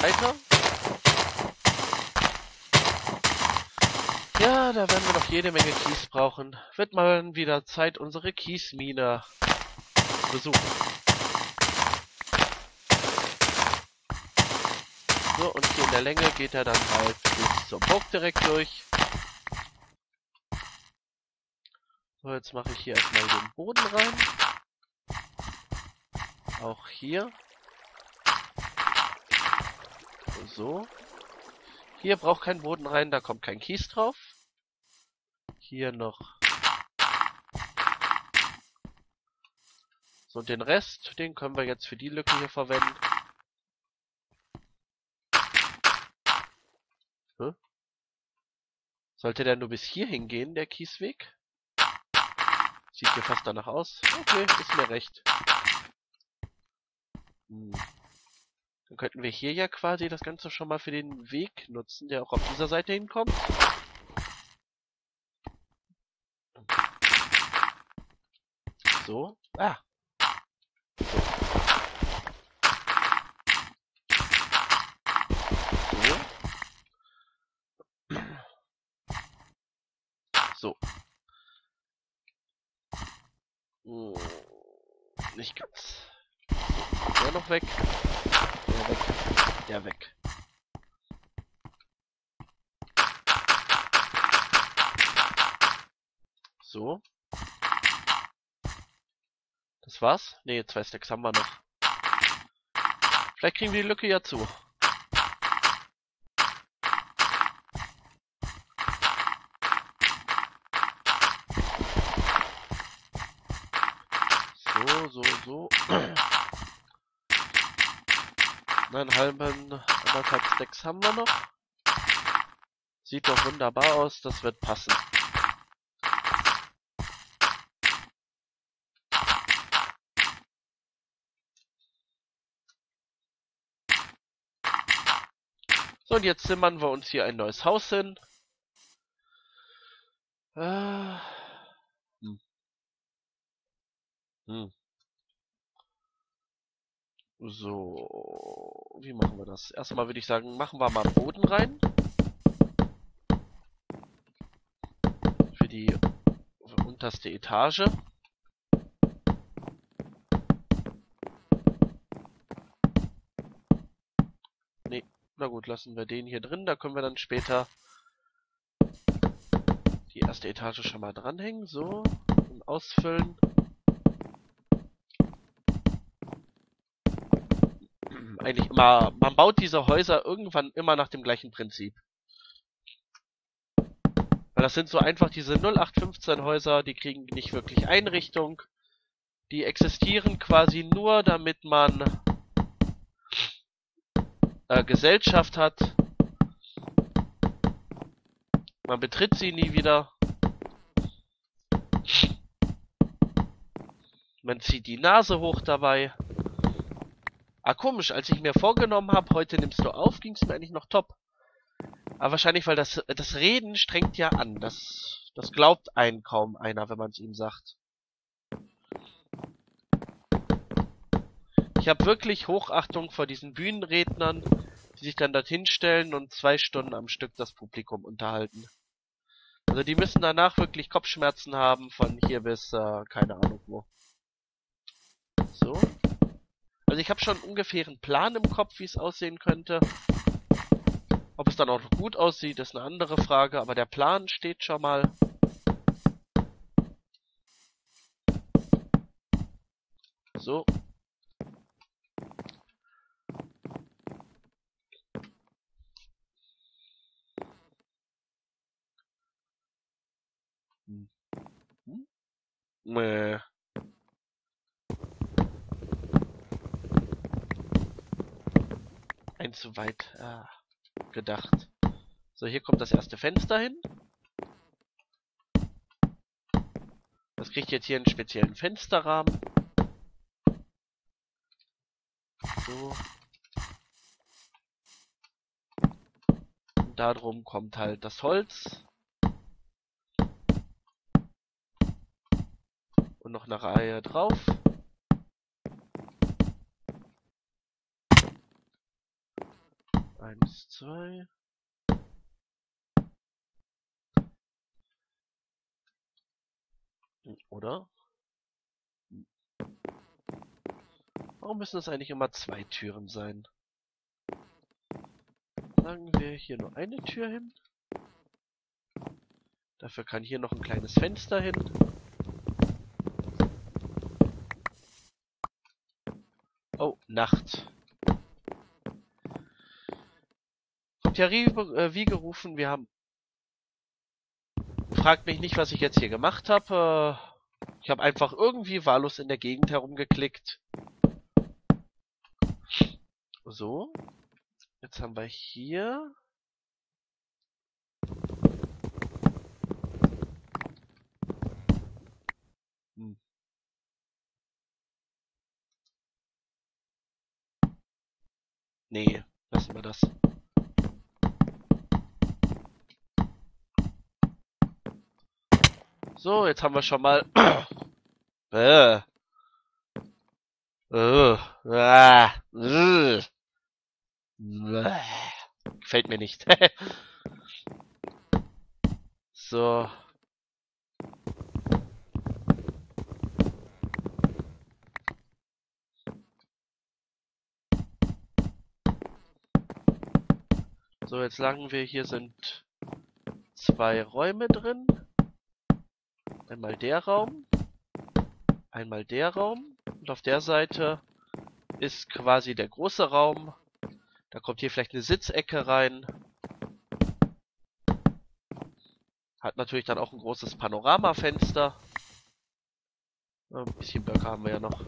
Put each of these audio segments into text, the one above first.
weiter. Ja, da werden wir noch jede Menge Kies brauchen. Wird mal wieder Zeit, unsere Kiesmine zu besuchen. So, und hier in der Länge geht er dann halt bis zur Burg direkt durch. So, jetzt mache ich hier erstmal den Boden rein. Auch hier. So. Hier braucht kein Boden rein, da kommt kein Kies drauf. Hier noch. So, und den Rest, den können wir jetzt für die Lücke hier verwenden. Sollte der nur bis hier hingehen, der Kiesweg? Sieht hier fast danach aus. Okay, ist mir recht. Dann könnten wir hier ja quasi das Ganze schon mal für den Weg nutzen, der auch auf dieser Seite hinkommt. So. Ah. So. Nicht ganz. Der noch weg. Der weg. Der weg. So. Das war's? Ne, 2 Stacks haben wir noch. Vielleicht kriegen wir die Lücke ja zu. So. Anderthalb Stacks haben wir noch. Sieht doch wunderbar aus, das wird passen. So, und jetzt zimmern wir uns hier ein neues Haus hin. So, wie machen wir das? Erstmal würde ich sagen, machen wir mal Boden rein. Für die unterste Etage. Nee, na gut, lassen wir den hier drin. Da können wir dann später die erste Etage schon mal dranhängen. So, und ausfüllen. Eigentlich immer, man baut diese Häuser irgendwann immer nach dem gleichen Prinzip. Weil das sind so einfach diese 0815 Häuser, die kriegen nicht wirklich Einrichtung. Die existieren quasi nur, damit man Gesellschaft hat. Man betritt sie nie wieder. Man zieht die Nase hoch dabei. Ah, komisch, als ich mir vorgenommen habe, heute nimmst du auf, ging es mir eigentlich noch top. Aber wahrscheinlich, weil das Reden strengt ja an. Das glaubt einen kaum einer, wenn man es ihm sagt. Ich habe wirklich Hochachtung vor diesen Bühnenrednern, die sich dann dorthin stellen und 2 Stunden am Stück das Publikum unterhalten. Also die müssen danach wirklich Kopfschmerzen haben, von hier bis, keine Ahnung wo. So. Also ich habe schon ungefähr einen Plan im Kopf, wie es aussehen könnte. Ob es dann auch noch gut aussieht, ist eine andere Frage, aber der Plan steht schon mal. So. Ein zu weit gedacht. So, hier kommt das erste Fenster hin. Das kriegt jetzt hier einen speziellen Fensterrahmen. So. Und darum kommt halt das Holz. Und noch eine Reihe drauf. 1, 2. Oder? Warum müssen es eigentlich immer 2 Türen sein? Sagen wir hier nur eine Tür hin. Dafür kann hier noch ein kleines Fenster hin. Oh, Nacht. Kommt ja wie gerufen, wir haben... Fragt mich nicht, was ich jetzt hier gemacht habe. Ich habe einfach irgendwie wahllos in der Gegend herumgeklickt. So. Jetzt haben wir hier... Nee, lassen wir das. So, jetzt haben wir schon mal... äh. Gefällt mir nicht. So. So, jetzt sagen wir, hier sind 2 Räume drin. Einmal der Raum. Einmal der Raum. Und auf der Seite ist quasi der große Raum. Da kommt hier vielleicht eine Sitzecke rein. Hat natürlich dann auch ein großes Panoramafenster. Ein bisschen Blöcke haben wir ja noch.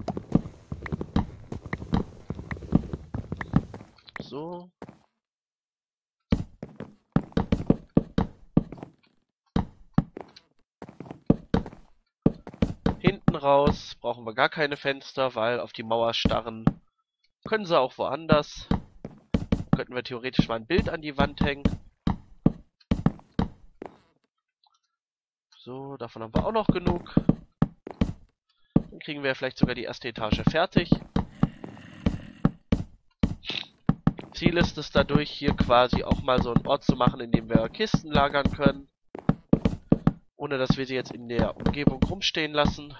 So. Hinten raus brauchen wir gar keine Fenster, weil auf die Mauer starren können sie auch woanders. Könnten wir theoretisch mal ein Bild an die Wand hängen. So, davon haben wir auch noch genug. Dann kriegen wir vielleicht sogar die erste Etage fertig. Ziel ist es dadurch, hier quasi auch mal so einen Ort zu machen, in dem wir Kisten lagern können. Ohne dass wir sie jetzt in der Umgebung rumstehen lassen.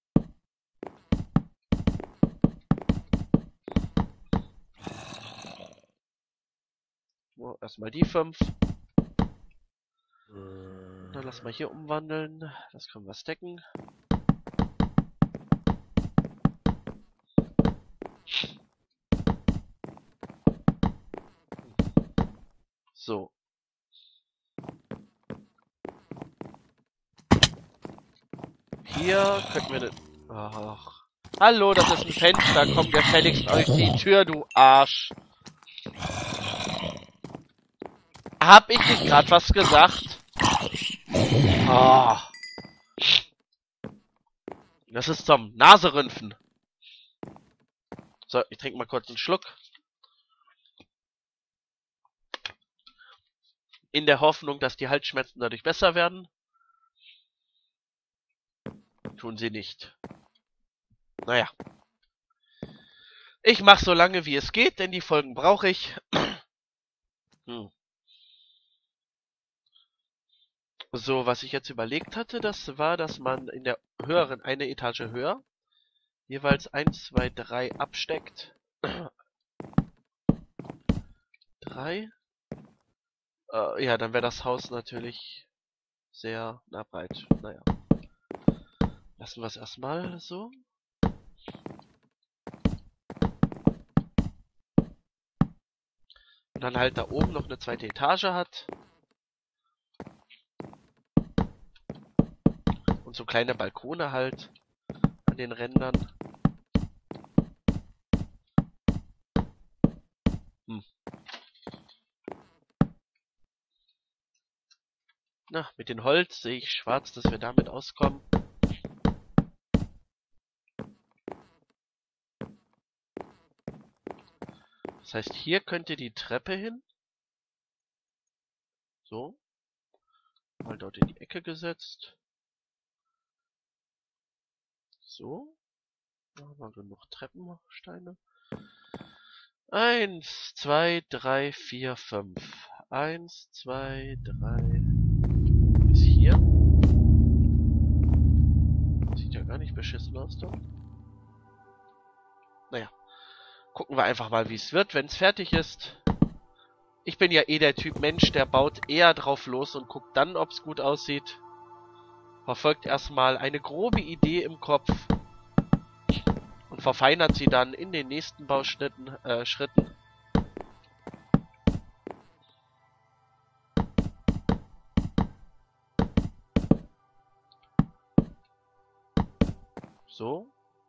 So, erstmal die 5. Dann lassen wir hier umwandeln. Das können wir stacken. So. Hier könnten wir... Ach. Hallo, das ist ein Fenster. Komm gefälligst euch die Tür, du Arsch. Hab ich nicht gerade was gesagt? Oh. Das ist zum Naserümpfen. So, ich trinke mal kurz einen Schluck. In der Hoffnung, dass die Halsschmerzen dadurch besser werden. Tun sie nicht. Naja. Ich mache so lange wie es geht, denn die Folgen brauche ich. So, was ich jetzt überlegt hatte, das war, dass man in der höheren, eine Etage höher, jeweils 1, 2, 3 absteckt. 3. Ja, dann wäre das Haus natürlich sehr breit. Naja. Lassen wir es erstmal so. Und dann halt da oben noch eine zweite Etage hat. Und so kleine Balkone halt an den Rändern. Na, mit dem Holz sehe ich schwarz, dass wir damit auskommen. Das heißt, hier könnte die Treppe hin. So. Mal dort in die Ecke gesetzt. So. Da haben wir genug Treppensteine. 1, 2, 3, 4, 5. 1, 2, 3. Bis hier. Sieht ja gar nicht beschissen aus, doch. Naja. Gucken wir einfach mal, wie es wird, wenn es fertig ist. Ich bin ja eh der Typ Mensch, der baut eher drauf los und guckt dann, ob es gut aussieht. Verfolgt erstmal eine grobe Idee im Kopf und verfeinert sie dann in den nächsten Bauschritten. Schritten. So.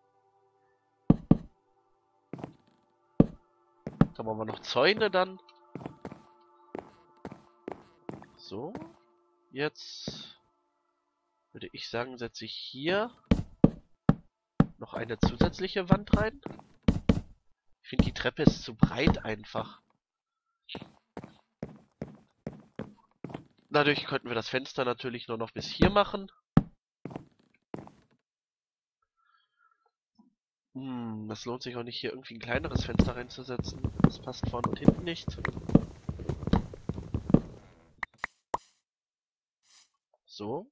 Dann machen wir noch Zäune dann. So. Jetzt würde ich sagen, setze ich hier noch eine zusätzliche Wand rein. Ich finde, die Treppe ist zu breit einfach. Dadurch könnten wir das Fenster natürlich nur noch bis hier machen. Das lohnt sich auch nicht, hier irgendwie ein kleineres Fenster reinzusetzen. Das passt vorne und hinten nicht. So.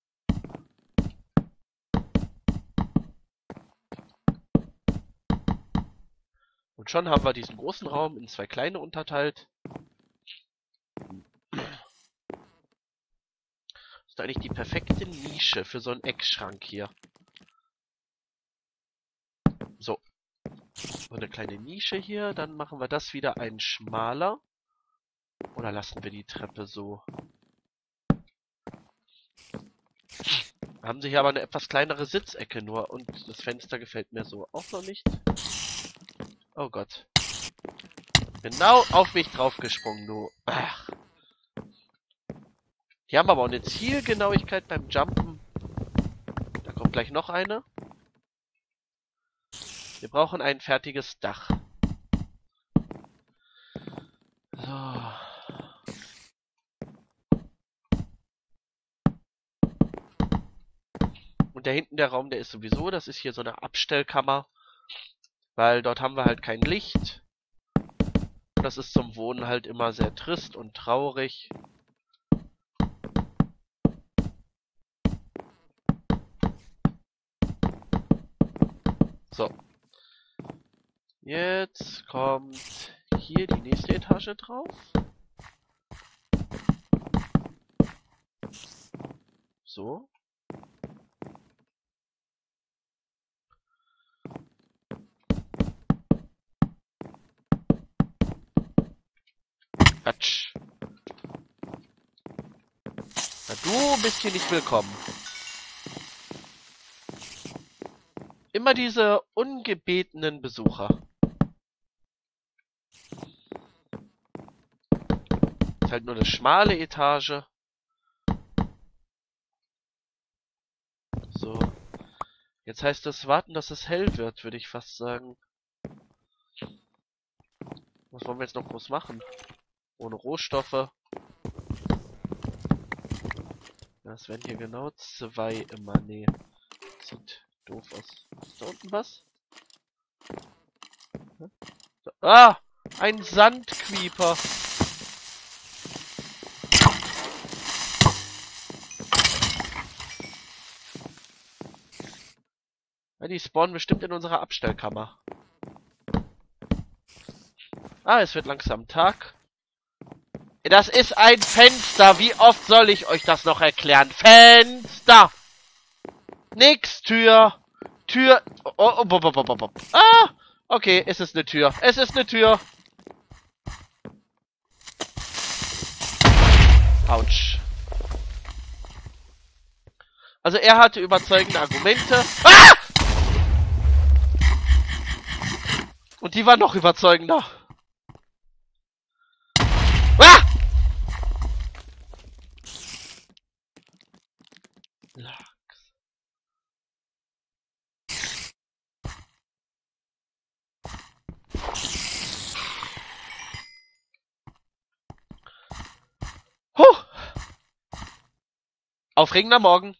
Und schon haben wir diesen großen Raum in 2 kleine unterteilt. Das ist eigentlich die perfekte Nische für so einen Eckschrank hier. So. So eine kleine Nische hier. Dann machen wir das wieder ein schmaler. Oder lassen wir die Treppe so? Haben sie hier aber eine etwas kleinere Sitzecke nur. Und das Fenster gefällt mir so auch noch nicht. Oh Gott. Genau auf mich draufgesprungen, du. Ach. Die haben aber auch eine Zielgenauigkeit beim Jumpen. Da kommt gleich noch eine. Wir brauchen ein fertiges Dach. So. Und da hinten der Raum, der ist sowieso, das ist hier so eine Abstellkammer. Weil dort haben wir halt kein Licht. Und das ist zum Wohnen halt immer sehr trist und traurig. So. Jetzt kommt hier die nächste Etage drauf. So. Quatsch. Na, du bist hier nicht willkommen. Immer diese ungebetenen Besucher. Ist halt nur eine schmale Etage. So. Jetzt heißt es warten, dass es hell wird, würde ich fast sagen. Was wollen wir jetzt noch groß machen? Ohne Rohstoffe. Das wären hier genau 2 immer. Nee. Sieht doof aus. Ist da unten was? Hm? Ah! Ein Sandcreeper. Ja, die spawnen bestimmt in unserer Abstellkammer. Ah, es wird langsam Tag. Das ist ein Fenster. Wie oft soll ich euch das noch erklären? Fenster! Nix, Tür. Tür. Oh, oh. Ah! Okay, es ist eine Tür. Es ist eine Tür. Autsch. Also er hatte überzeugende Argumente. Ah! Und die war noch überzeugender. Ah! Lachs. Huh. Aufregender Morgen.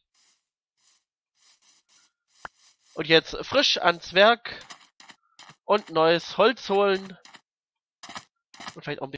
Und jetzt frisch ans Werk und neues Holz holen. Und vielleicht auch ein